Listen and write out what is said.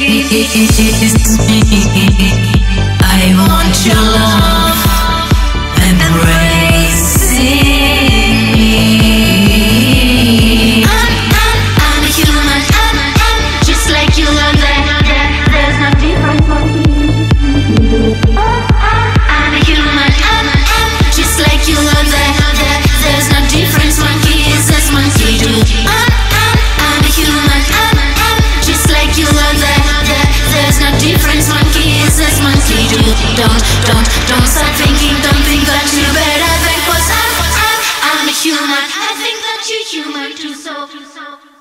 I want your love embracing me. I'm a human, just like you are there. There's no difference. I'm a human, just like you are there. There's no difference. Monkeys as monkey do. I'm a human, just like you are there. There's no difference. Monkeys as monkey do. Don't start thinking. Don't think that you better think. 'Cause I'm a human. I think that you're human too. So.